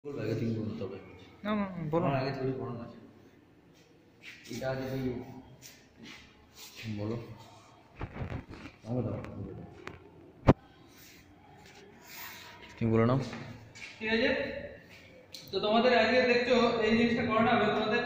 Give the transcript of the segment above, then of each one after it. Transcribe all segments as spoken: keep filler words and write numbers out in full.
বলবো আগে তুমি বলো তবে না না বলো আমার আগে তুমি বলো না এটা যদি বলো আমাকে দাও তুমি বলো না ঠিক আছে। তো তোমাদের আগে দেখছো এই জিনিসটা করানো হবে তোমাদের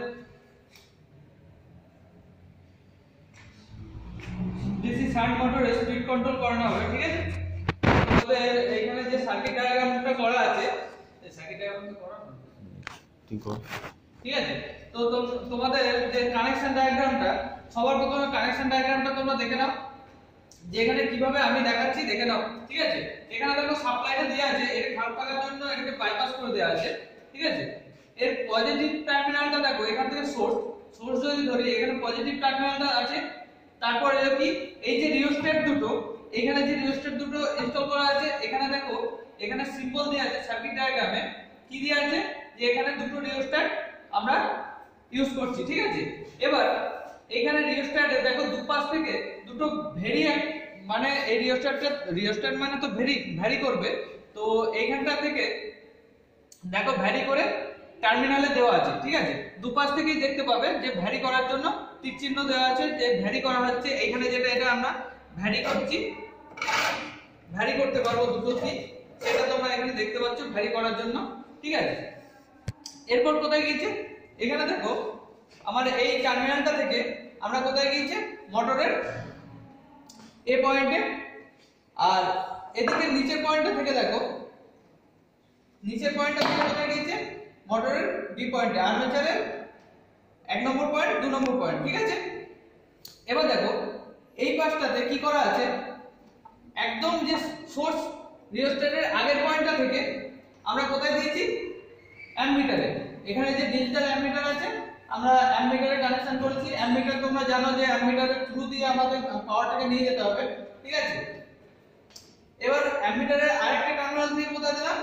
ডিসি শান্ট মোটরে স্পিড কন্ট্রোল করানো হবে, ঠিক আছে। তোমাদের এইখানে যে সার্কিট ডায়াগ্রামটা করা আছে এই সার্কিট ডায়াগ্রামটা করা না ঠিক কর ঠিক আছে। তো তোমাদের যে কানেকশন ডায়াগ্রামটা সবার প্রথমে কানেকশন ডায়াগ্রামটা তোমরা দেখে নাও, যে এখানে কিভাবে আমি দেখাচ্ছি দেখে নাও, ঠিক আছে। এখানে দেখো সাপ্লাইটা দেওয়া আছে, এর খারাপ থাকার জন্য এটাকে বাইপাস করে দেওয়া আছে, ঠিক আছে। এর পজিটিভ টার্মিনালটা দেখো, এখান থেকে সোর্স সোর্স যদি ধরি এখানে পজিটিভ টার্মিনালটা আছে। তারপরে কি এই যে রিওস্ট্যাট দুটো, এখানে যে রিওস্ট্যাট দুটো ইনস্টল করা আছে, এখানে দেখো এখানে সিম্বল দেওয়া আছে সার্কিট ডায়াগ্রামে, কি দেওয়া আছে যে এখানে দুটো রিওস্ট্যাট আমরা ইউজ করছি, ঠিক আছে। এবার এখানে রিওস্ট্যাটে দেখো দুপাশ থেকে দুটো ভেরিয়েন্ট, মানে এই রিওস্ট্যাটটা রিওস্ট্যাট মানে তো ভেরি ভ্যারি করবে, তো এইখানটা থেকে দেখো ভ্যারি করে টার্মিনালে দেওয়া আছে, ঠিক আছে। দুপাশ থেকেই দেখতে পাবে যে ভ্যারি করার জন্য টিক চিহ্ন দেওয়া আছে, যে ভ্যারি করা হচ্ছে। এইখানে যেটা এটা আমরা ভ্যারি করছি, ভ্যারি করতে পারবো দুটো কি সেটা তোমরা এখানে দেখতে পাচ্ছ ভ্যারি করার জন্য, ঠিক আছে। এরপর কোথায় গিয়েছে এখানে দেখো আমার এই টার্মিনালটা থেকে আমরা কোথায় গিয়েছে মোটরের এ পয়েন্টে, আর এদিকে নিচের পয়েন্টটা থেকে দেখো নিচের পয়েন্টটা থেকে কোথায় গিয়েছে মোটরের বি পয়েন্টে, আর্মেচারের এক নম্বর পয়েন্ট দুই নম্বর পয়েন্ট, ঠিক আছে। এবার দেখো এই পাশটাতে কি করা আছে, একদম যে সোর্স রিওস্ট্যাটের আগের পয়েন্টটা থেকে আমরা কোথায় দিয়েছি অ্যামমিটারে। এখানে যে ডিজিটাল অ্যামমিটার আছে আমরা অ্যামমিটারে কানেকশন করেছি। অ্যামমিটার তোমরা জানো যে অ্যামমিটারের থ্রু দিয়ে আমাদের পাওয়ারটাকে নিয়ে যেতে হবে, ঠিক আছে। এবার অ্যামমিটারের আরেকটা টার্মিনাল থেকে কোথায় দিলাম,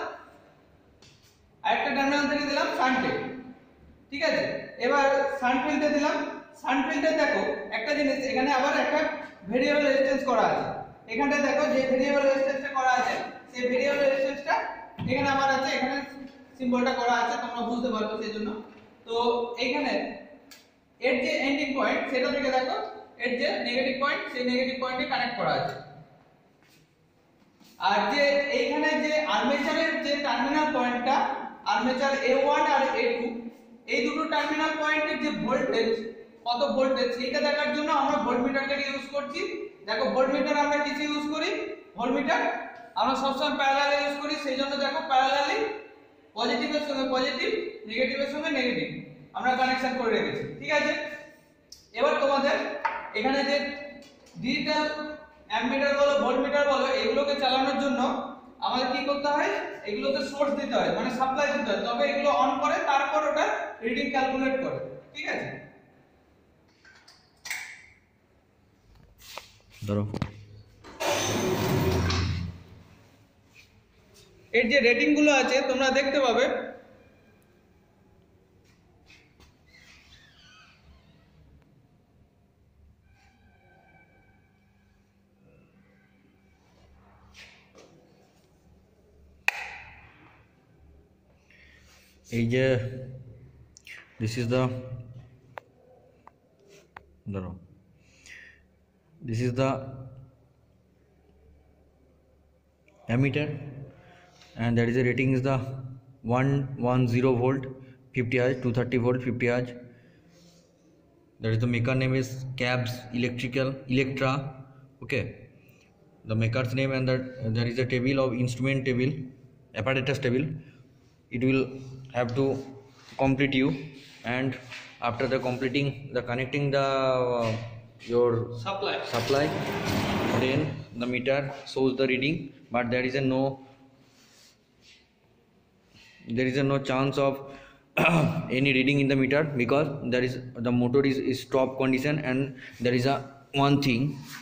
আরেকটা টার্মিনাল থেকে দিলাম শান্টে, ঠিক আছে। এবার শান্ট ফিল্ডে দিলাম। শান্ট ফিল্ডে দেখো একটা জিনিস, এখানে আবার একটা ভেরিয়েবল রেজিস্ট্যান্স করা আছে। এখানটা দেখো যে ভেরিয়েবল রেজিস্ট্যান্সটা করা আছে সেই ভেরিয়েবল রেজিস্ট্যান্সটা এখানে আমার আছে, এখানে সিম্বলটা করা আছে তোমরা বুঝতে পারবে সেজন্য। তো এইখানে এর যে এন্ডিং পয়েন্ট সেটা থেকে দেখো এর যে নেগেটিভ পয়েন্ট সেই নেগেটিভ পয়েন্টে কানেক্ট করা আছে। আর যে এইখানে যে আর্মেচারের যে টার্মিনাল পয়েন্টটা আর্মেচার এ ওয়ান আর এ টু, এই দুটো টার্মিনাল পয়েন্টের যে ভোল্টেজ কত ভোল্টেজ সেইটা দেখার জন্য আমরা ভোল্টমিটারটাকে ইউজ করছি। দেখো ভোল্টমিটার আমরা কিসে ইউজ করি, ভোল্টমিটার আমরা সবসময় প্যারালালে ইউজ করি, সেই জন্য দেখো প্যারালালি পজিটিভের সঙ্গে পজিটিভ নেগেটিভের সঙ্গে নেগেটিভ আমরা কানেকশন করে রেখেছি, ঠিক আছে। এবার তোমাদের এখানে যে ডিজিটাল অ্যামমিটার বলো ভোল্টমিটার বলো এগুলোকে চালানোর জন্য আমাদের কি করতে হয়, এগুলোতে সোর্স দিতে হয় মানে সাপ্লাই দিতে হয়, তবে এগুলো অন করে তারপর ওটা রিডিং ক্যালকুলেট করে, ঠিক আছে। ধরো এর যে রেটিং গুলো আছে তোমরা দেখতে পাবে, এই যে this is the ধরো this is the ammeter and that is the rating is the one hundred ten volt fifty hertz, two hundred thirty volt fifty hertz. That is the maker name is Cabs Electrical Electra, okay. The maker's name, and that there is a table of instrument table, apparatus table. It will have to complete you, and after the completing the connecting the uh, your supply supply then the meter shows the reading, but there is a no there is a no chance of any reading in the meter because there is the motor is, is stop condition. And there is a one thing,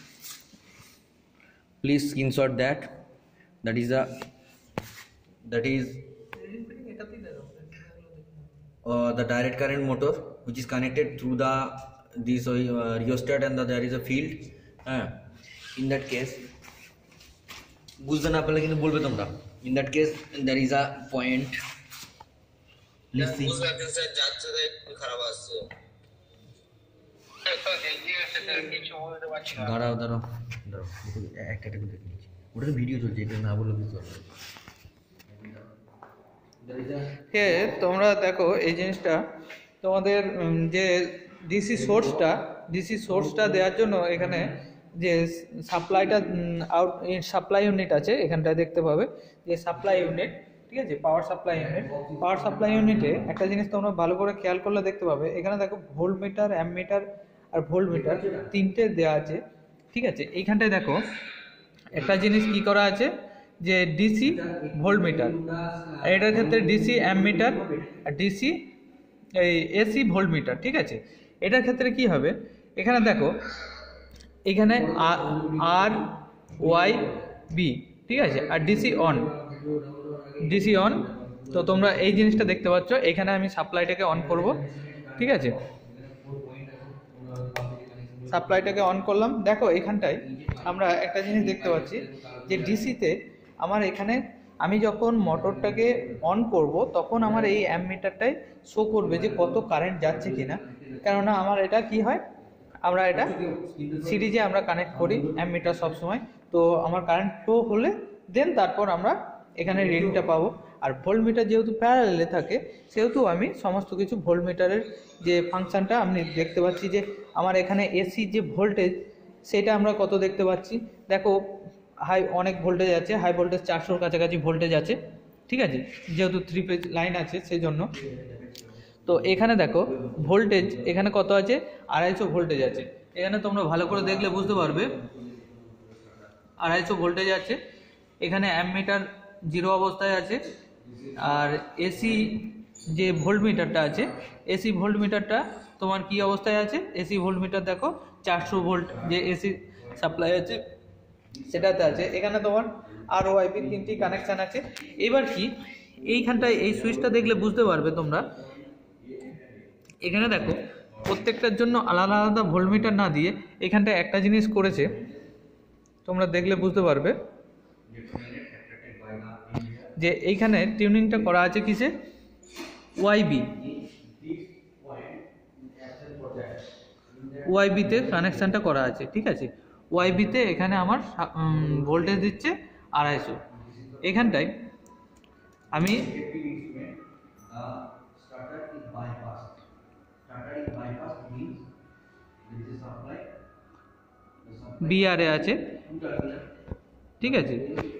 please screenshot that, that is a that is uh, the direct current motor which is connected through the this uh, rheostat, and the, there is a field uh, in that case বুঝতে না পারলে কিন্তু বলবে তোমরা। in that case there is a point please see. বুঝতে পারছেন sir, যাচ্ছে তো একটু খারাপ আসছে। স্যার দেখি স্যার কিছু বলতে পারছি না। দাঁড়াও দাঁড়াও দাঁড়াও, একটা একটা করে দেখে নিচ্ছি। ওটা তো ভিডিও চলছে, এটা না বলে বুঝতে পারবে। হে তোমরা দেখো এই জিনিসটা তোমাদের উম, যে ডিসি সোর্সটা ডিসি সোর্সটা দেওয়ার জন্য এখানে যে সাপ্লাইটা আউট সাপ্লাই ইউনিট আছে এখানটায় দেখতে পাবে যে সাপ্লাই ইউনিট, ঠিক আছে, power supply unit. Power supply ইউনিটে একটা জিনিস তোমরা ভালো করে খেয়াল করলে দেখতে পাবে এখানে দেখো ভোল্ট মিটার, অ্যাম্প মিটার আর ভোল্ট মিটার তিনটে দেওয়া আছে, ঠিক আছে। এইখানটায় দেখো একটা জিনিস কি করা আছে যে ডিসি ভোল্ট মিটার, এটার ক্ষেত্রে ডিসি অ্যাম্প মিটার আর ডিসি এই এসি ভোল্ট মিটার, ঠিক আছে। এটার ক্ষেত্রে কি হবে এখানে দেখো এখানে আর ওয়াই বি, ঠিক আছে, আর ডিসি অন, ডিসি অন। তো তোমরা এই জিনিসটা দেখতে পাচ্ছ, এখানে আমি সাপ্লাইটাকে অন করব, ঠিক আছে। সাপ্লাইটাকে অন করলাম, দেখো এখানটায় আমরা একটা জিনিস দেখতে পাচ্ছি যে ডিসিতে আমার এখানে আমি যখন মোটরটাকে অন করব তখন আমার এই অ্যামমিটারটাই শো করবে যে কত কারেন্ট যাচ্ছে কিনা, কেননা আমার এটা কি হয় আমরা এটা সিরিজে আমরা কানেক্ট করি অ্যামমিটার সবসময়। তো আমার কারেন্ট ফ্লো হলে দেন তারপর আমরা এখানে রিডিংটা পাবো। আর ভোল্ট মিটার যেহেতু প্যারালালে থাকে সেহেতু আমি সমস্ত কিছু ভোল্ট মিটারের যে ফাংশনটা আমি দেখতে পাচ্ছি যে আমার এখানে এসি যে ভোল্টেজ সেটা আমরা কত দেখতে পাচ্ছি। দেখো হাই অনেক ভোল্টেজ আছে, হাই ভোল্টেজ চারশোর কাছাকাছি ভোল্টেজ আছে, ঠিক আছে, যেহেতু থ্রি ফেজ লাইন আছে সেই জন্য। তো এখানে দেখো ভোল্টেজ এখানে কত আছে, আড়াইশো ভোল্টেজ আছে। এখানে তোমরা ভালো করে দেখলে বুঝতে পারবে আড়াইশো ভোল্টেজ আছে। এখানে অ্যামমিটার জিরো অবস্থায় আছে, আর এসি যে ভোল্ট মিটারটা আছে এসি ভোল্ট মিটারটা তোমার কি অবস্থায় আছে, এসি ভোল্ট মিটার দেখো চারশো ভোল্ট যে এসি সাপ্লাই আছে সেটাতে আছে। এখানে তোমার আর ওয়াইপি তিনটি কানেকশান আছে। এবার কি এইখানটায় এই সুইচটা দেখলে বুঝতে পারবে তোমরা, এখানে দেখো প্রত্যেকটার জন্য আলাদা আলাদা ভোল্টমিটার না দিয়ে এখানটায় একটা জিনিস করেছে তোমরা দেখলে বুঝতে পারবে যে এইখানে টিউনিংটা করা আছে কিসে, ওয়াইবি, ওয়াইবিতে কানেকশানটা করা আছে, ঠিক আছে। ওয়াইবিতে এখানে আমার ভোল্টেজ দিচ্ছে আড়াইশো। এখানটায় আমি বিআরে আছে, ঠিক আছে।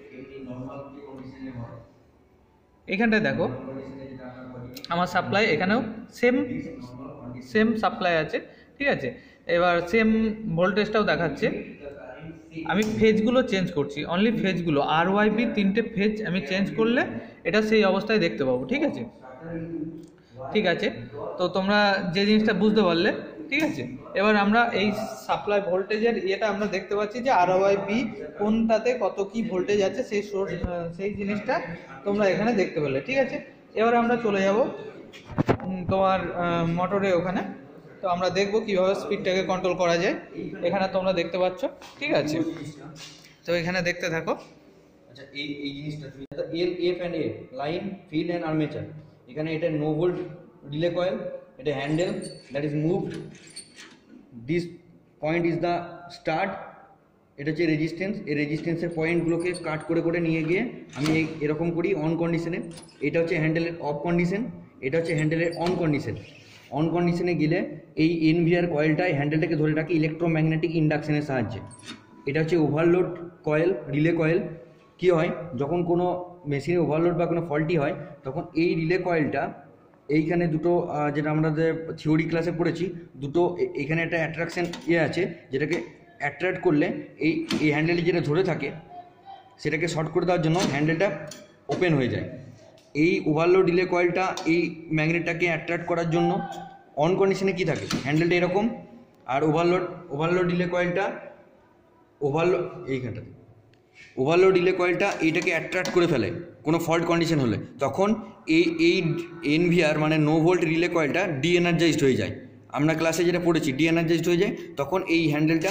এখানটায় দেখো আমার সাপ্লাই এখানেও সেম সেম সাপ্লাই আছে, ঠিক আছে। এবার সেম ভোল্টেজটাও দেখাচ্ছে। আমি ফেজগুলো চেঞ্জ করছি, অনলি ফেজগুলো আর ওয়াইবি তিনটে ফেজ আমি চেঞ্জ করলে এটা সেই অবস্থায় দেখতে পাবো, ঠিক আছে, ঠিক আছে। তো তোমরা যে জিনিসটা বুঝতে পারলে, ঠিক আছে। এবার আমরা এই সাপ্লাই ভোল্টেজের ইয়েটা আমরা দেখতে পাচ্ছি যে আর ওয়াইবি কোনটাতে কত কি ভোল্টেজ আছে সেই সোর্স সেই জিনিসটা তোমরা এখানে দেখতে পেলে, ঠিক আছে। এবার আমরা চলে যাব তোমার মোটরে ওখানে, তো আমরা দেখব কিভাবে স্পিডটাকে কন্ট্রোল করা যায়। এখানে তোমরা দেখতে পাচ্ছ, ঠিক আছে। তো এখানে দেখতে থাকো। আচ্ছা এই এই জিনিসটা L F and A line field and armature, এখানে এটা নো ভোল্ট রিলে কয়েল, এটা handle that is moved, this point is the start, এটা হচ্ছে রেজিস্ট্যান্স, এই রেজিস্ট্যান্সের পয়েন্টগুলোকে কাট করে করে নিয়ে গিয়ে আমি এরকম করি অন কন্ডিশনে। এটা হচ্ছে হ্যান্ডেলের অফ কন্ডিশন, এটা হচ্ছে হ্যান্ডেলের অন কন্ডিশন। অন কন্ডিশনে গেলে এই এনভিআর কয়েলটাই হ্যান্ডেলটাকে ধরে রাখে ইলেকট্রোম্যাগনেটিক ইন্ডাকশনের সাহায্যে। এটা হচ্ছে ওভারলোড কয়েল, রিলে কয়েল। কী হয় যখন কোনো মেশিনে ওভারলোড বা কোনো ফল্টি হয় তখন এই রিলে কয়েলটা এইখানে দুটো যেটা আমরা থিওরি ক্লাসে পড়েছি, দুটো এখানে একটা অ্যাট্রাকশন ইয়ে আছে যেটাকে অ্যাট্রাক্ট করলে এই এই হ্যান্ডেলটি যেটা ধরে থাকে সেটাকে শর্ট করে দেওয়ার জন্য হ্যান্ডেলটা ওপেন হয়ে যায়। এই ওভারলোড রিলে কয়েলটা এই ম্যাগনেটটাকে অ্যাট্রাক্ট করার জন্য অন কন্ডিশনে কী থাকে, হ্যান্ডেলটা এরকম, আর ওভারলোড ওভারলোড রিলে কয়েলটা ওভারলোড এইখানটাতে ওভারলোড রিলে কয়েলটা এইটাকে অ্যাট্রাক্ট করে ফেলে কোনো ফল্ট কন্ডিশন হলে, তখন এই এই এনভিআর মানে নো ভোল্ট রিলে কয়েলটা ডি এনার্জাইজড হয়ে যায়। আমরা ক্লাসে যেটা পড়েছি ডি এনার্জাইজড হয়ে যায়, তখন এই হ্যান্ডেলটা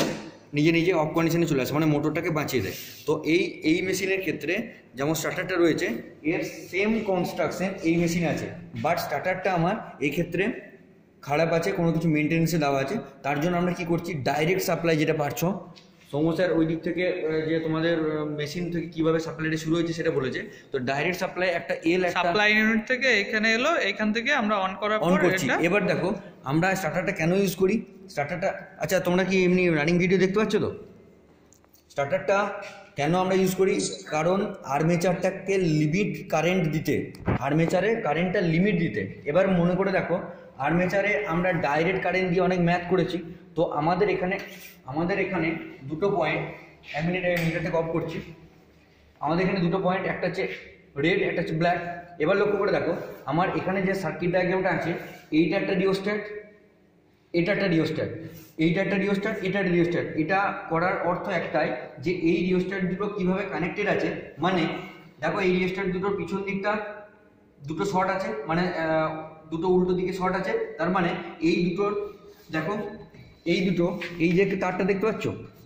নিজে নিজে অফ কন্ডিশনে চলে আসে, মানে মোটরটাকে বাঁচিয়ে দেয়। তো এই এই মেশিনের ক্ষেত্রে যেমন স্টার্টারটা রয়েছে এর সেম কনস্ট্রাকশন এই মেশিনে আছে, বাট স্টার্টারটা আমার এই ক্ষেত্রে খারাপ আছে, কোনো কিছু মেনটেন্যান্সে দেওয়া আছে। তার জন্য আমরা কি করছি, ডাইরেক্ট সাপ্লাই যেটা পাচ্ছ সমস্যার ওই দিক থেকে, যে তোমাদের মেশিন থেকে কিভাবে সাপ্লাইটা শুরু হয়েছে সেটা বলেছে। তো ডাইরেক্ট সাপ্লাই একটা এল একটা সাপ্লাই ইউনিট থেকে এখানে এলো, এখান থেকে আমরা অন করার অন পর করছি। এটা এবার দেখো আমরা স্টার্টারটা কেন ইউজ করি, স্টার্টারটা আচ্ছা তোমরা কি এমনি রানিং ভিডিও দেখতে পাচ্ছ তো? স্টার্টারটা কেন আমরা ইউজ করি, কারণ আর্মেচারটাকে লিমিট কারেন্ট দিতে, আর্মেচারে কারেন্টটা লিমিট দিতে। এবার মনে করে দেখো আর্মেচারে আমরা ডাইরেক্ট কারেন্ট দিয়ে অনেক ম্যাথ করেছি, তো আমাদের এখানে আমাদের এখানে দুটো পয়েন্ট, এক মিনিট আমি মিটারটাকে অফ করছি। আমাদের এখানে দুটো পয়েন্ট, একটা হচ্ছে রেড, একটা হচ্ছে ব্ল্যাক। এবার লক্ষ্য করে দেখো আমার এখানে যে সার্কিট ডায়াগ্রামটা আছে, এইটা একটা রিওস্ট্যাট, এটা একটা রিওস্ট্যাট, এইটা একটা রিওস্ট্যাট, এটা একটা রিওস্ট্যাট। এটা করার অর্থ একটাই যে এই রিওস্ট্যাট দুটো কীভাবে কানেক্টেড আছে, মানে দেখো এই রিওস্ট্যাট দুটোর পিছন দিকটা দুটো শর্ট আছে, মানে দুটো উল্টো দিকে শর্ট আছে। তার মানে এই দুটোর দেখো এই দুটো এই যে তারটা দেখতে পাচ্ছ,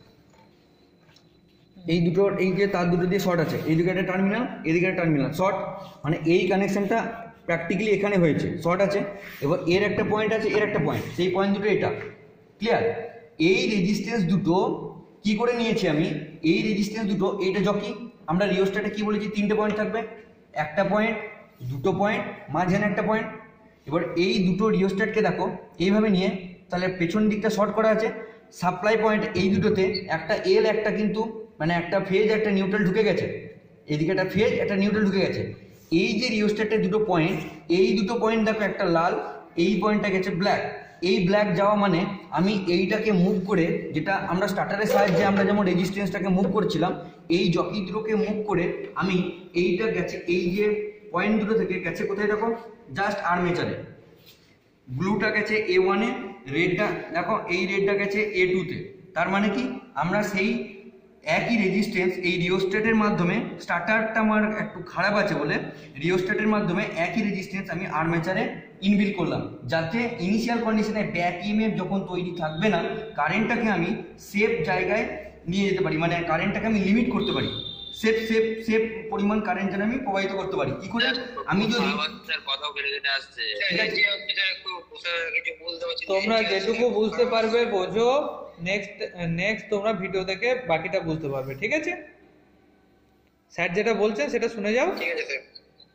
এই দুটোর এই যে তার দুটো দিয়ে শর্ট আছে, এইদিকে একটা টার্মিনাল, এদিকে একটা টার্মিনাল শর্ট, মানে এই কানেকশনটা প্র্যাকটিক্যালি এখানে হয়েছে, শর্ট আছে। এবার এর একটা পয়েন্ট আছে, এর একটা পয়েন্ট, সেই পয়েন্ট দুটো এটা ক্লিয়ার। এই রেজিস্ট্যান্স দুটো কি করে নিয়েছি আমি, এই রেজিস্ট্যান্স দুটো, এইটা জকি আমরা রিওস্ট্যাটে কি বলেছি, তিনটে পয়েন্ট থাকবে, একটা পয়েন্ট, দুটো পয়েন্ট, মাঝখানে একটা পয়েন্ট। এবার এই দুটো রিওস্ট্যাটকে দেখো এইভাবে নিয়ে, তাহলে পেছন দিকটা শর্ট করা আছে, সাপ্লাই পয়েন্ট এই দুটোতে একটা এল একটা কিন্তু মানে একটা ফেজ একটা নিউট্রাল ঢুকে গেছে, এদিকে একটা ফেজ একটা নিউট্রাল ঢুকে গেছে। এই যে রিওস্ট্যাটের দুটো পয়েন্ট, এই দুটো পয়েন্ট দেখো একটা লাল, এই পয়েন্টটা গেছে ব্ল্যাক। এই ব্ল্যাক যাওয়া মানে আমি এইটাকে মুভ করে, যেটা আমরা স্টার্টারের সাহায্যে আমরা যেমন রেজিস্ট্যান্সটাকে মুভ করছিলাম, এই জকি দুটোকে মুভ করে আমি এইটা গেছে এই যে পয়েন্ট দুটো থেকে গেছে কোথায় দেখো, জাস্ট আর্মেচারে। ব্লুটা গেছে এ ওয়ানে, রেডটা দেখো এই রেডটা গেছে এ টুতে। তার মানে কি আমরা সেই একই রেজিস্ট্যান্স এই রিওস্ট্যাটের মাধ্যমে, স্টার্টারটা আমার একটু খারাপ আছে বলে রিওস্ট্যাটের মাধ্যমে একই রেজিস্ট্যান্স আমি আর্মেচারে ইনবিল করলাম, যাতে ইনিশিয়াল কন্ডিশনে ব্যাক ইএমএফ যখন তৈরি থাকবে না, কারেন্টটাকে আমি সেফ জায়গায় নিয়ে যেতে পারি, মানে কারেন্টটাকে আমি লিমিট করতে পারি, সেফ সেফ সেফ পরিমাণ কারেন্ট যেন আমি প্রবাহিত করতে পারি। কি করে, আমি যদি তোমরা যেটুকু বুঝতে পারবে বোঝো, নেক্সট নেক্সট তোমরা ভিডিও দেখে বাকিটা বুঝতে পারবে, ঠিক আছে? স্যার যেটা বলছেন সেটা শুনে যাও, ঠিক আছে স্যার।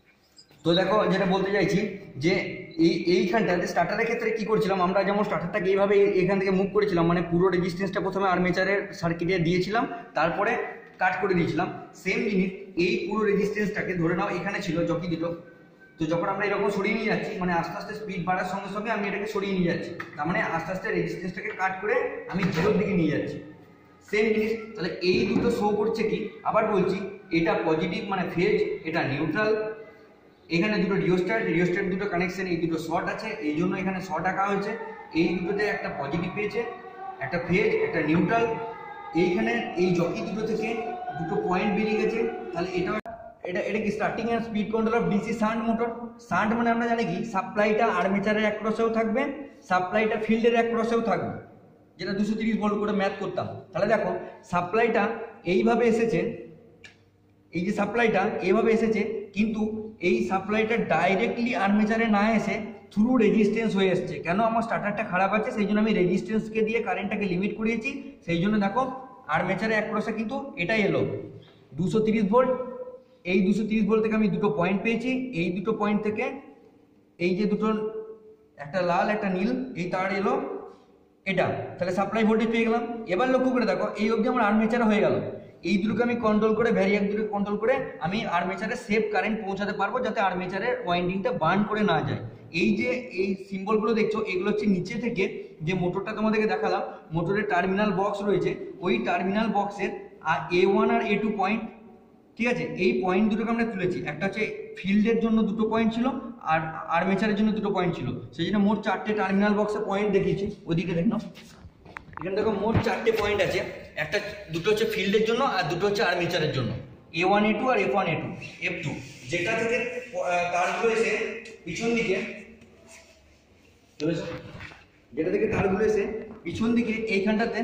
তো দেখো যেটা বলতে চাইছি যে এই এইখানটাতে স্টার্টারের ক্ষেত্রে কি করছিলাম আমরা, যেমন স্টার্টারটাকে এইভাবে এখান থেকে মুভ করেছিলাম, মানে পুরো রেজিস্ট্যান্সটা প্রথমে আর্মেচারের সার্কিটে দিয়েছিলাম, তারপরে কাট করে দিয়েছিলাম। সেম জিনিস এই পুরো রেজিস্ট্যান্সটাকে ধরে নাও এখানে ছিল জকি দুটো, তো যখন আমরা এরকম সরিয়ে নিয়ে যাচ্ছি, মানে আস্তে আস্তে স্পিড বাড়ার সঙ্গে সঙ্গে আমি এটাকে সরিয়ে নিয়ে যাচ্ছি, তার মানে আস্তে আস্তে রেজিস্ট্যান্সটাকে কাট করে আমি জিরোর দিকে নিয়ে যাচ্ছি। সেম জিনিস, তাহলে এই দুটো শো করছে কি, আবার বলছি এটা পজিটিভ মানে ফেজ, এটা নিউট্রাল। এখানে দুটো রিওস্ট্যাট, রিওস্ট্যাট দুটো কানেকশন, এই দুটো শর্ট আছে, এই জন্য এখানে শর্ট আঁকা হয়েছে। এই দুটোতে একটা পজিটিভ পেয়েছে, একটা ফেজ, একটা নিউট্রাল। এইখানে এই জকি দুটো থেকে দুটো পয়েন্ট বেরিয়ে গেছে, তাহলে এটা এটা এটা কি starting and speed control of DC shunt motor. Shunt মানে আমরা জানি কি, সাপ্লাইটা আর্মেচারের এক ক্রসেও থাকবে, সাপ্লাইটা ফিল্ডের এক ক্রসেও থাকবে, যেটা দুশো তিরিশ ভোল্ট করে ম্যাথ করতাম। তাহলে দেখো সাপ্লাইটা এইভাবে এসেছে, এই যে সাপ্লাইটা এইভাবে এসেছে, কিন্তু এই সাপ্লাইটা ডাইরেক্টলি আর্মেচারে না এসে থ্রু রেজিস্ট্যান্স হয়ে এসছে। কেন, আমার স্টার্টারটা খারাপ আছে, সেই জন্য আমি রেজিস্ট্যান্সকে দিয়ে কারেন্টটাকে লিমিট করিয়েছি। সেই জন্য দেখো আর্মেচারে এক ক্রসে কিন্তু এটাই এলো দুশো তিরিশ ভোল্ট। এই দুশো তিরিশ ভোল্ট থেকে আমি দুটো পয়েন্ট পেয়েছি, এই দুটো পয়েন্ট থেকে এই যে দুটো একটা লাল একটা নীল এই তার এলো এটা, তাহলে সাপ্লাই ভোল্টেজ পেয়ে গেলাম। এবার লক্ষ্য করে দেখো এই অবধি আমার আর্মেচারে হয়ে গেল। এই দুটোকে আমি কন্ট্রোল করে, ভ্যারিয়াক দুটোকে কন্ট্রোল করে আমি আর্মেচারে সেফ কারেন্ট পৌঁছাতে পারবো, যাতে আর্মেচারের ওয়াইন্ডিংটা বার্ন করে না যায়। এই যে এই সিম্বলগুলো দেখছো, এগুলো হচ্ছে নিচে থেকে যে মোটরটা তোমাদেরকে দেখালাম, মোটরের টার্মিনাল বক্স রয়েছে, ওই টার্মিনাল বক্সের আর এ ওয়ান আর এ টু পয়েন্ট, ঠিক আছে? এই পয়েন্ট দুটোকে আমরা তুলেছি, একটা হচ্ছে ফিল্ডের জন্য দুটো পয়েন্ট ছিল, আর আর্মেচারের জন্য দুটো পয়েন্ট ছিল। সেই জন্য মোট চারটে টার্মিনাল বক্সে পয়েন্ট দেখিয়েছি, ওদিকে দেখো এখানে দেখো মোট চারটে পয়েন্ট আছে, একটা দুটো হচ্ছে ফিল্ডের জন্য আর দুটো হচ্ছে আর্মেচারের জন্য, এ ওয়ান এ টু আর F one A two F two. যেটা থেকে তারগুলো এসে পিছন দিকে, যেটা থেকে তারগুলো এসে পিছন দিকে এইখানটাতে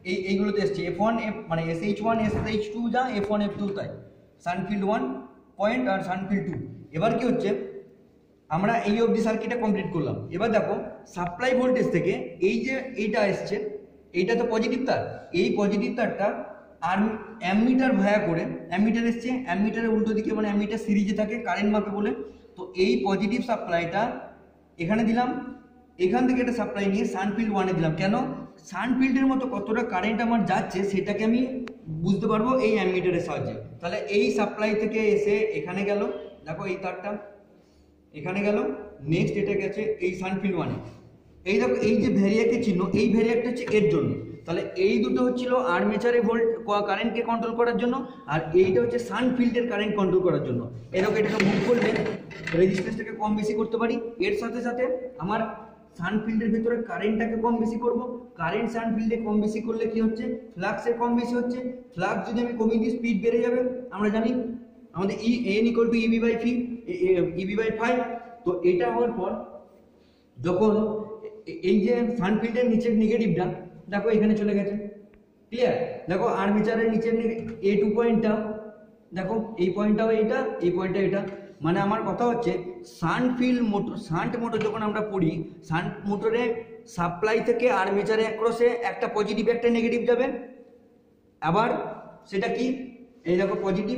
এই এইগুলোতে এসছে এফ ওয়ান এফ মানে S H one S H two যা এফ ওয়ান এফ টু তাই সানফিল্ড ওয়ান পয়েন্ট আর সানফিল্ড টু। এবার কি হচ্ছে আমরা এই অবধি সার্কিটটা কমপ্লিট করলাম। এবার দেখো সাপ্লাই ভোল্টেজ থেকে এই যে এইটা এসছে এইটা তো পজিটিভ তার, এই পজিটিভ তারটা আর অ্যামমিটার ভায়া করে অ্যামমিটার এসছে, অ্যামমিটারের উল্টো দিকে মানে অ্যামমিটার সিরিজে থাকে কারেন্ট মাপে বলে, তো এই পজিটিভ সাপ্লাইটা এখানে দিলাম, এখান থেকে একটা সাপ্লাই নিয়ে সানফিল্ড ওয়ানে দিলাম। কেন? সানফিল্ডের মতো কতটা কারেন্ট আমার যাচ্ছে সেটাকে আমি বুঝতে পারবো এই অ্যামমিটারের সাহায্যে। তাহলে এই সাপ্লাই থেকে এসে এখানে গেল, দেখো এই তারটা এখানে গেল, নেক্সট এটা গেছে এই সানফিল্ড ওয়ানে। এই দেখো এই যে ভ্যারিয়াকের চিহ্ন, এই ভ্যারিয়াকটা হচ্ছে এর জন্য। তাহলে এই দুটো হচ্ছিল আর্মেচারে ভোল্ট কারেন্টকে কন্ট্রোল করার জন্য, আর এইটা হচ্ছে সানফিল্ডের কারেন্ট কন্ট্রোল করার জন্য। এরকম এটাকে মুভ করলে রেজিস্ট্যান্সটাকে কম বেশি করতে পারি। এর সাথে সাথে আমার সানফিল্ডের ভিতরে কারেন্টটাকে কম বেশি করব। কারেন্ট সানফিল্ডে কম বেশি করলে কি হচ্ছে, ফ্লাক্সের কম বেশি হচ্ছে। ফ্লাক্স যদি আমি কমিয়ে দিই স্পিড বেড়ে যাবে। আমরা জানি আমাদের E N equal to E B by phi E B by five. তো এটা হওয়ার পর যখন এই যে সানফিল্ডের নিচের নেগেটিভটা দেখো এখানে চলে গেছে, ক্লিয়ার? দেখো আর্মেচারের নিচের এ টু পয়েন্টটা দেখো, এই পয়েন্টটাও এইটা, এই পয়েন্টটা এটা। মানে আমার কথা হচ্ছে সানফিল্ড মোটর শান্ট মোটর যখন আমরা পড়ি, শান্ট মোটরে সাপ্লাই থেকে আর্মেচারে অ্যাক্রসে একটা পজিটিভ একটা নেগেটিভ যাবে। আবার সেটা কি, এই দেখো পজিটিভ,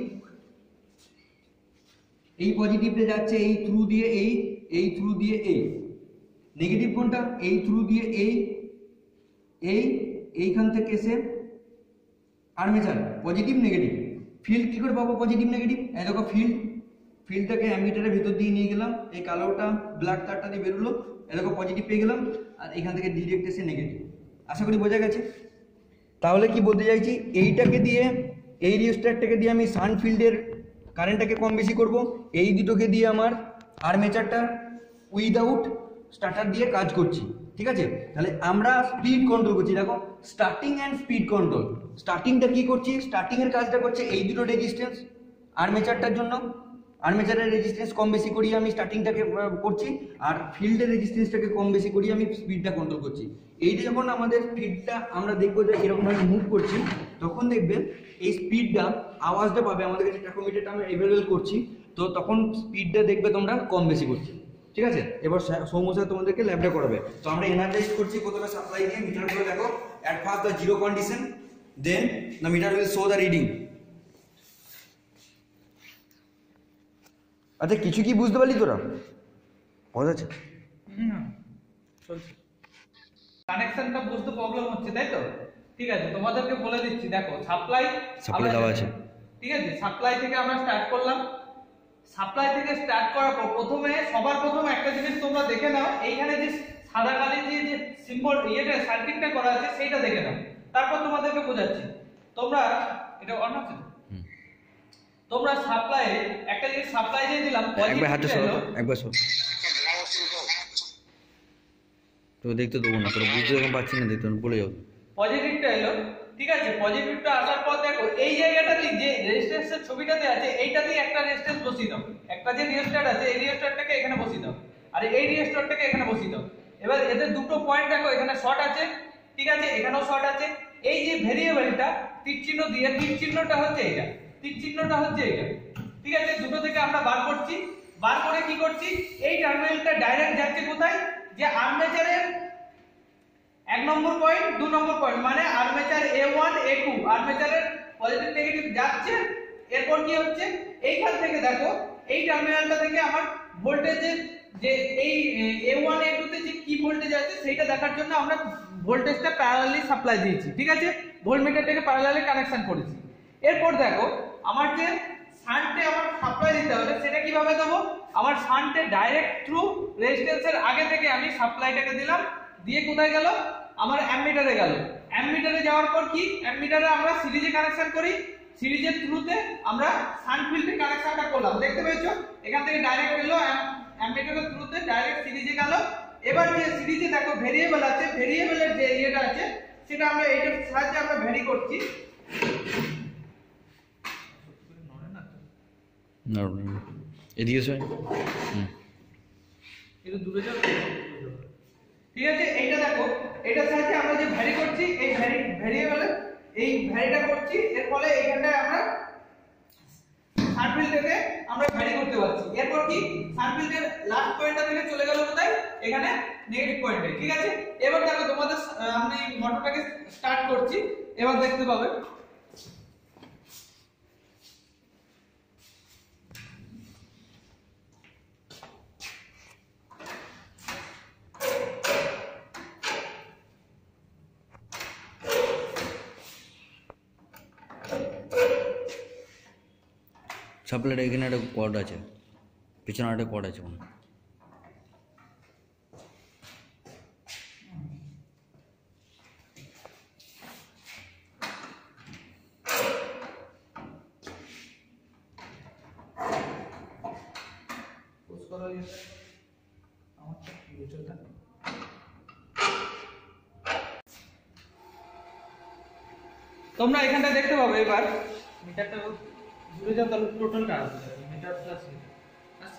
এই পজিটিভটা যাচ্ছে এই থ্রু দিয়ে এই, এই থ্রু দিয়ে এই। নেগেটিভ কোনটা? এই থ্রু দিয়ে এই, এই এইখান থেকে এসে আর্মেচার পজিটিভ নেগেটিভ। ফিল্ড কী করে পাবো পজিটিভ নেগেটিভ? এই দেখো ফিল্ড, ফিল্ডটাকে অ্যামিটারের ভিতর দিয়ে নিয়ে গেলাম, এই কালোটা ব্ল্যাক তারটা দিয়ে বেরোলো, এই দেখো পজিটিভ পেয়ে গেলাম, আর এখান থেকে ডিরেক্ট এসে নেগেটিভ। আশা করি বোঝা গেছে। তাহলে কি বলতে চাইছি, এইটাকে দিয়ে এই রিওস্ট্যাটটাকে দিয়ে আমি সানফিল্ডের কারেন্টটাকে কম বেশি করব, এই দুটোকে দিয়ে আমার আর্মেচারটা উইদাউট স্টার্টার দিয়ে কাজ করছি, ঠিক আছে? তাহলে আমরা স্পিড কন্ট্রোল করছি। দেখো স্টার্টিং অ্যান্ড স্পিড কন্ট্রোল। স্টার্টিংটা কি করছি, স্টার্টিংয়ের কাজটা করছে এই দুটো রেজিস্ট্যান্স আর্মেচারটার জন্য, আর্মেচারের রেজিস্ট্যান্স কম বেশি করিয়ে আমি স্টার্টিংটাকে করছি, আর ফিল্ডের রেজিস্ট্যান্সটাকে কম বেশি করিয়ে আমি স্পিডটা কন্ট্রোল করছি। এইটা যখন আমাদের স্পিডটা আমরা দেখবো যে এরকমভাবে মুভ করছি, তখন দেখবেন এই স্পিডটা আওয়াজটা পাবে, আমাদের কাছে ট্যাকোমিটারটা আমরা অ্যাভেলেবল করছি, তো তখন স্পিডটা দেখবে তোমরা কম বেশি করছি, ঠিক আছে? এবার সৌম্য স্যার তোমাদেরকে ল্যাবটা করাবে। তো আমরা এনার্জাইজ করছি প্রথমে সাপ্লাই দিয়ে, মিটারগুলো দেখো at first the zero condition, then the meter will show the reading. আচ্ছা কিছু কি বুঝতে পারলি তোরা? বোঝা যাচ্ছে? কানেকশনটা বুঝতে প্রবলেম হচ্ছে, তাই তো? ঠিক আছে, তোমাদেরকে বলে দিচ্ছি। দেখো সাপ্লাই সাপ্লাই দেওয়া আছে, ঠিক আছে? সাপ্লাই থেকে আমরা স্টার্ট করলাম। সাপ্লাই থেকে স্টার্ট করার পর প্রথমে সবার প্রথমে একটা জিনিস তোমরা দেখে নাও, এইখানে যে সাদা কালি যে যে সিম্বল ইয়েটা সার্কিটটা করা আছে সেইটা দেখে নাও, তারপর তোমাদেরকে বোঝাচ্ছি। তোমরা এটা অন আছে, তোমরা সাপ্লাই একটা জিনিস সাপ্লাই দিয়ে দিলাম, একবার হাতে সরো, একবার সরো, তো দেখতে দেবো না, তোরা বুঝতে যখন পারছি না দেখতে বলে যাও। পজিটিভটা এলো, ঠিক আছে? পজিটিভটা আসার পর দেখো এই জায়গাটাতে যে রেজিস্ট্যান্সের ছবিটাতে আছে এইটাতে একটা রেজিস্ট্যান্স বসিয়ে দাও। একটা যে রেজিস্ট্যান্স আছে এই রেজিস্ট্যান্সটাকে এখানে বসিয়ে দাও, আর এই রেজিস্ট্যান্সটাকে এখানে বসিয়ে দাও। এবার এদের দুটো পয়েন্ট দেখো, এখানে শর্ট আছে, ঠিক আছে? এখানেও শর্ট আছে। এই যে ভেরিয়েবলটা তীর চিহ্ন দিয়ে, তীর চিহ্নটা হচ্ছে এটা, তীর চিহ্নটা হচ্ছে এটা, ঠিক আছে? দুটো থেকে আমরা বার করছি, বার করে কি করছি, এই টার্মিনালটা ডাইরেক্ট যাচ্ছে কোথায়, যে আর্মেচারের এক নম্বর পয়েন্ট, দু নম্বর পয়েন্ট, মানে armature A one A two, আর্মেচারের পজিটিভ নেগেটিভ যাচ্ছে। এরপর কি হচ্ছে, এইখান থেকে দেখো এই টার্মিনালটা থেকে আমার ভোল্টেজের যে এই এ ওয়ান এ টু তে যে কি ভোল্টেজ আছে সেটা দেখার জন্য আমরা ভোল্টেজটা প্যারালালি সাপ্লাই দিয়েছি, ঠিক আছে? ভোল্টমিটারটাকে প্যারালালি কানেকশন করেছি। এরপর দেখো আমার যে শান্টে আমার সাপ্লাই দিতে হবে সেটা কিভাবে দেবো, আমার শান্টে ডাইরেক্ট থ্রু রেজিস্ট্যান্সের আগে থেকে আমি সাপ্লাইটাকে দিলাম, দিয়ে কোথায় গেল, আমার অ্যামমিটারে গেল। অ্যামমিটারে যাওয়ার পর কি, অ্যামমিটারে আমরা সিরিজে কানেকশন করি, সিরিজের থ্রুতে আমরা শান্ট-ফিল্ডে কানেকশনটা করলাম, দেখতে পেয়েছো? এখান থেকে ডাইরেক্ট গেল অ্যামমিটারের থ্রুতে ডাইরেক্ট সিরিজে গেল। এবার যে সিরিজে দেখো ভেরিয়েবল আছে, ভেরিয়েবলের যে ইয়েটা আছে সেটা আমরা এইটার সাহায্যে আমরা ভ্যারি করছি। না না এদিকে এসো, হুম একটু দূরে যাও, ঠিক আছে? এইটা দেখো এটার সাহায্যে আমরা যে ভ্যারি করছি এই ভ্যারি ভ্যারিয়েবলে এই ভ্যারিটা করছি, এর ফলে এইখানটায় আমরা সার্কেলটাকে আমরা ভ্যারি করতে পারছি। এরপর কি সার্কেলের লাস্ট পয়েন্টটা থেকে চলে গেল কোথায়, এখানে নেগেটিভ পয়েন্টে। ঠিক আছে, এবার দেখো তোমাদের আমি মোটরটাকে স্টার্ট করছি, এবার দেখতে পাবে সাপ্লাইটা এখানে একটা কর্ড আছে, পিছনে একটা কর্ড আছে মনে হয়। তোমরা এখানটা দেখতে পাবে। এবার মিটারটা ঘুরে যাও, তাহলে টোটালটা আসবে মিটার প্লাস আসছে।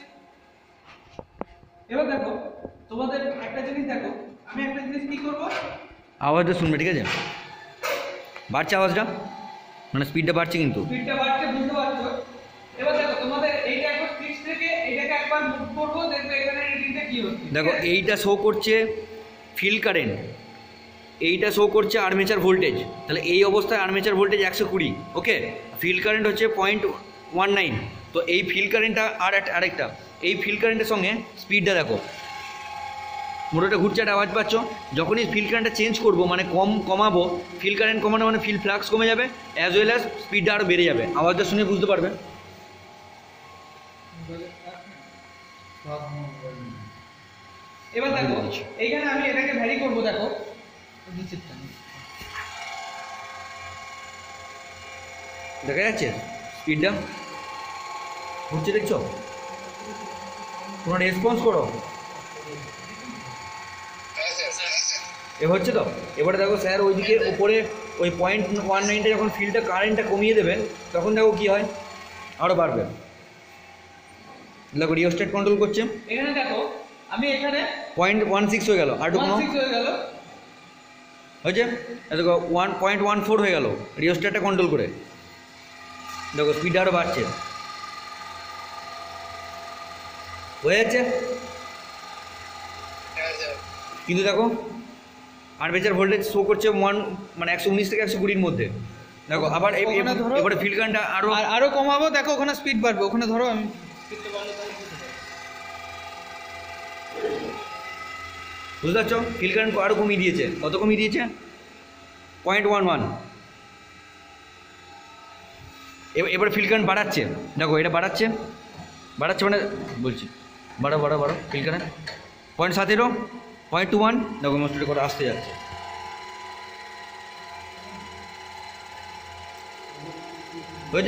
এবার দেখো তোমাদের একটা জিনিস দেখো, আমি একটা জিনিস কি করব, আওয়াজটা শুনবে, ঠিক আছে? বাড়ছে আওয়াজটা, মানে স্পিডটা বাড়ছে, কিন্তু স্পিডটা বাড়ছে, বুঝতে পারছো? এবার দেখো তোমাদের এইটা একবার ফিক্স থেকে এইটাকে একবার মুভ করব, দেখবে এখানে রিডিংটা কি হচ্ছে। দেখো এইটা শো করছে ফিল্ড কারেন্ট, এইটা শো করছে আর্মেচার ভোল্টেজ। তাহলে এই অবস্থায় আর্মেচার ভোল্টেজ একশো কুড়ি, ওকে। ফিল্ড কারেন্ট হচ্ছে পয়েন্ট ওয়ান নাইন। তো এই ফিল্ড কারেন্টটা আর একটা আরেকটা এই ফিল্ড কারেন্টের সঙ্গে স্পিডটা দেখো, মোটরটা ঘুরছে, একটা আওয়াজ পাচ্ছ। যখনই ফিল্ড কারেন্টটা চেঞ্জ করবো, মানে কম কমাবো, ফিল্ড কারেন্ট কমানো মানে ফিল্ড ফ্লাক্স কমে যাবে, অ্যাজ ওয়েল অ্যাজ স্পিডটা আরও বেড়ে যাবে। আওয়াজটা শুনে বুঝতে পারবে। এবার দেখো এইখানে আমি এটাকে ভ্যারি করব, দেখো দেখা যাচ্ছে স্পিডটা ঘুরছে, দেখছো? তোমরা রেসপন্স করো, এ হচ্ছে তো। এবারে দেখো স্যার ওইদিকে উপরে ওই পয়েন্ট ওয়ান নাইনটা যখন ফিল্ডটা কারেন্টটা কমিয়ে দেবেন, তখন দেখো কি হয়, আরও বাড়বে। দেখো রিওস্টেট কন্ট্রোল করছে, এখানে দেখো আমি এখানে পয়েন্ট ওয়ান সিক্স হয়ে গেল, আর ওয়ান সিক্স হয়ে গেল, হয়েছে। দেখো ওয়ান পয়েন্ট ওয়ান ফোর হয়ে গেল রিওস্টেটটা কন্ট্রোল করে। দেখো স্পিড আরও বাড়ছে, হয়ে যাচ্ছে। কিন্তু দেখো আর্মেচার ভোল্টেজ শো করছে ওয়ান, মানে একশো উনিশ থেকে একশো কুড়ির মধ্যে। দেখো আবার এবারে ফিল্ড কারেন্টটা আরও আরো কমাবো, দেখো ওখানে স্পিড বাড়বে, ওখানে ধরো আমি স্পিডটা বাড়লে তাহলে বুঝতে পারছো? ফিল্ড কারেন্ট আরও কমিয়ে দিয়েছে, কত কমিয়ে দিয়েছে? Point one one. এবার ফিল্ড কারেন্ট বাড়াচ্ছে, দেখো এটা বাড়াচ্ছে, বাড়াচ্ছে মানে বলছি বাড়ো বাড়ো বাড়ো ফিল্ড কারেন্ট পয়েন্ট সতেরো, পয়েন্ট টু ওয়ান। দেখো মোস্টটা করে আসতে যাচ্ছে, হয়েছে?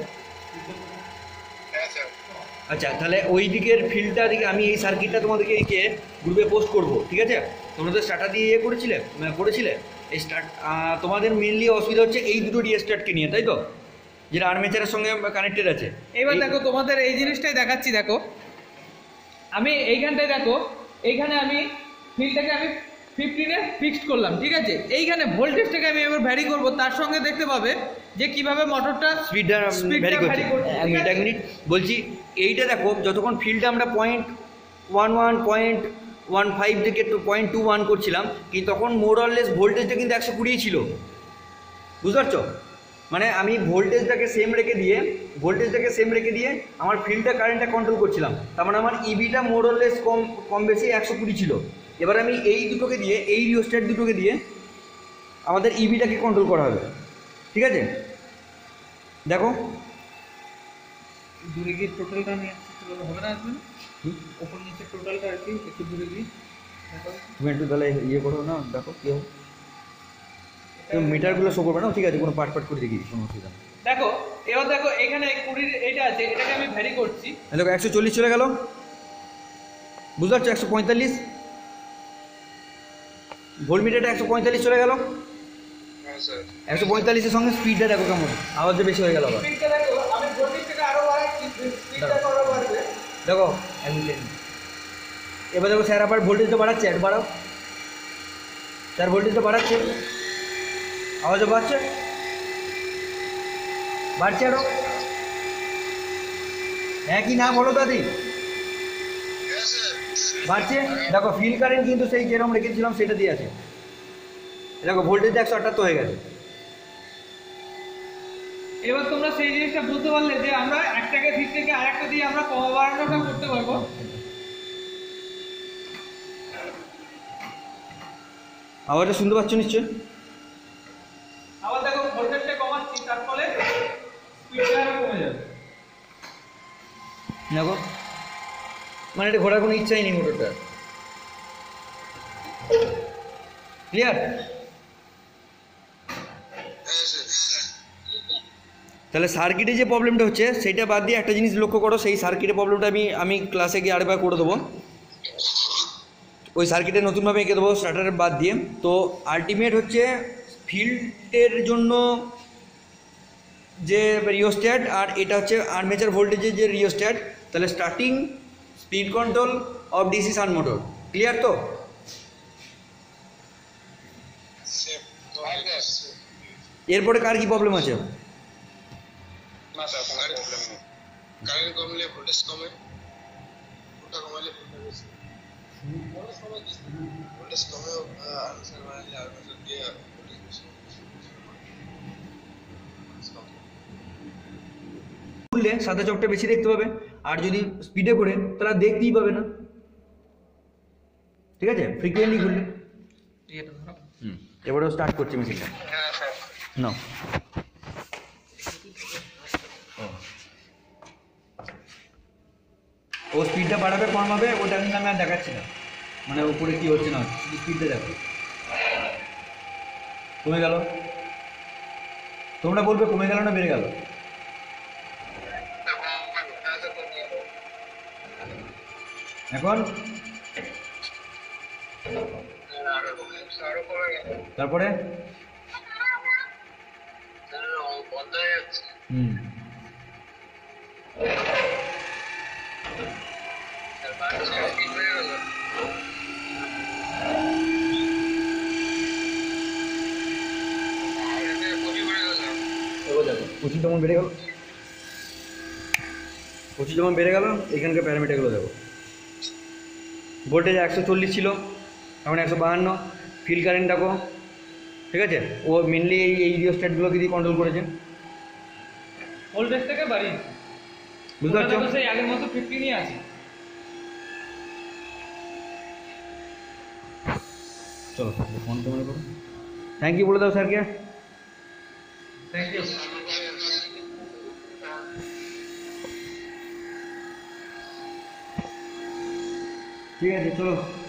আচ্ছা, তাহলে ওই দিকের ফিল্ডটা দিকে আমি এই সার্কিটটা তোমাদেরকে এঁকে গ্রুপে পোস্ট করবো, ঠিক আছে? তোমরা তো স্টার্টার দিয়ে ইয়ে করেছিলে করেছিলে এই স্টার্ট, তোমাদের মেনলি অসুবিধা হচ্ছে এই দুটো রিস্টার্টকে নিয়ে, তাই তো? যেটা আর্মেচারের সঙ্গে কানেক্টেড আছে। এবার দেখো তোমাদের এই জিনিসটাই দেখাচ্ছি। দেখো আমি এইখানটায় দেখো, এইখানে আমি ফিল্ডটাকে আমি ফিফটিনে ফিক্সড করলাম, ঠিক আছে? এইখানে ভোল্টেজটাকে আমি এবার ভ্যারি করব, তার সঙ্গে দেখতে পাবে যে কিভাবে মোটরটা স্পিডটা ভ্যারি করছে। এক মিনিট এক মিনিট বলছি, এইটা দেখো যতক্ষণ ফিল্ডে আমরা point one one point one five থেকে পয়েন্ট টু ওয়ান করছিলাম, কিন্তু তখন মোরলেস ভোল্টেজটা কিন্তু একশো কুড়ি ছিল, বুঝতে পারছো? মানে আমি ভোল্টেজটাকে সেম রেখে দিয়ে ভোল্টেজটাকে সেম রেখে দিয়ে আমার ফিল্ডটা কারেন্টটা কন্ট্রোল করছিলাম। তার মানে আমার ইবিটা মোরলেস কম কম বেশি একশো কুড়ি ছিল। এবার আমি এই দুটোকে দিয়ে, এই রিওস্ট্যাট দুটোকে দিয়ে আমাদের ইবিটাকে কন্ট্রোল করা হবে, ঠিক আছে? দেখো দূরে গিয়ে টোটালটা নিয়ে আসতে হবে না, আসবে না ওপর নিচে টোটালটা আর কি একটু দূরে গিয়ে তুমি একটু তাহলে ইয়ে করো না, দেখো কী হবে। মিটারগুলো শো করবে না, ঠিক আছে? কোনো পার্ট পার্ট করে দেখি, কোনো অসুবিধা নেই। দেখো এবার দেখো এখানে কুড়ির এটা আছে, এটাকে আমি ভ্যারি করছি। দেখো একশো চল্লিশ চলে গেল, বুঝতে পারছো? একশো পঁয়তাল্লিশ ভোল্ট মিটারটা একশো পঁয়তাল্লিশ চলে গেল। একশো পঁয়তাল্লিশের সঙ্গে স্পিডটা দেখো কেমন, আওয়াজটা বেশি হয়ে গেল আবার। স্পিডটা দেখো আমি ভোল্টেজটাকে আরো বাড়াচ্ছি, স্পিডটা আরো বাড়বে। দেখো এক মিনিট, এবার দেখো স্যার আবার ভোল্টেজটা বাড়াচ্ছে, একটু বাড়াও। স্যার ভোল্টেজটা বাড়াচ্ছে, আওয়াজও বাড়ছে, বাড়ছে আরো। হ্যাঁ কি না বলো দাদি? বাড়ছে। দেখো ফিল কারেন্ট কিন্তু সেই যেরকম রেখেছিলাম সেটা দিয়ে আছে। দেখো ভোল্টেজ একশো আটাত্তর হয়ে গেছে। এবার তোমরা সেই জিনিসটা বুঝতে পারলে যে আমরা একটাকে ঠিক থেকে আরেকটা দিয়ে আমরা কমা বাড়ানোটা করতে পারবো। আওয়াজটা শুনতে পাচ্ছ নিশ্চয়? আবার দেখো ভোল্টেজটা কমাচ্ছি, তার ফলে স্পিডটা আরো কমে যাবে। দেখো মানে এটা ঘোরার কোনো ইচ্ছাই নেই মোটরটা। ক্লিয়ার? তাহলে সার্কিটে যে প্রবলেমটা হচ্ছে সেইটা বাদ দিয়ে একটা জিনিস লক্ষ্য করো, সেই সার্কিটের প্রবলেমটা আমি আমি ক্লাসে গিয়ে আরেকবার করে দেবো। ওই সার্কিটে নতুনভাবে এঁকে দেবো স্টার্টারের বাদ দিয়ে। তো আলটিমেট হচ্ছে ফিল্ডের জন্য যে রিওস্ট্যাট, আর এটা হচ্ছে আর্মেচার ভোল্টেজের যে রিওস্ট্যাট। তাহলে starting, speed control of DC shunt motor. Clear তো? এরপরে কার কি প্রবলেম আছে? না স্যার কোনো প্রবলেম নেই। কারেন্ট কমলে ভোল্টেজ কমে, ওটা কমালে ভোল্টেজ ভোল্টেজ কমে আর্মেচার বাড়ালে আর্মেচার দিয়ে ভোল্টেজ বেশি। ঘুরলে সাদা চকটা বেশি দেখতে পাবে, আর যদি স্পিডে করে তাহলে দেখতেই পাবে না। ঠিক আছে? ফ্রিকোয়েন্টলি ঘুরলে। এটা ধরো। হুম, এবারেও স্টার্ট করছি মেশিনটা। হ্যাঁ স্যার। না ও স্পিডটা বাড়াবে কমাবে ওটা কিন্তু আমি আর দেখাচ্ছি না, মানে উপরে কি হচ্ছে না শুধু স্পিডটা দেখো। কমে গেল, তোমরা বলবে কমে গেল না বেড়ে গেল? এখন তারপরে হুম পঁচিশ যেমন বেড়ে গেল, পঁচিশ যেমন বেড়ে গেল এখানকার প্যারামিটারগুলো দেখো। ভোল্টেজ একশো চল্লিশ ছিল, এখন একশো বাহান্ন। ফিল কারেন্ট দেখো, ঠিক আছে? ও মেনলি এই এই রিওস্ট্যাটগুলোকে দিয়ে কন্ট্রোল করেছে। ভোল্টেজটাকে বাড়িয়ে বুঝতে পারছো? ওটা তো সেই আগের মতো ফিফটিনই আছে। চলো ফোন তো মনে করো। থ্যাংক ইউ বলে দাও স্যারকে। Thank you. ঠিক আছে চলো।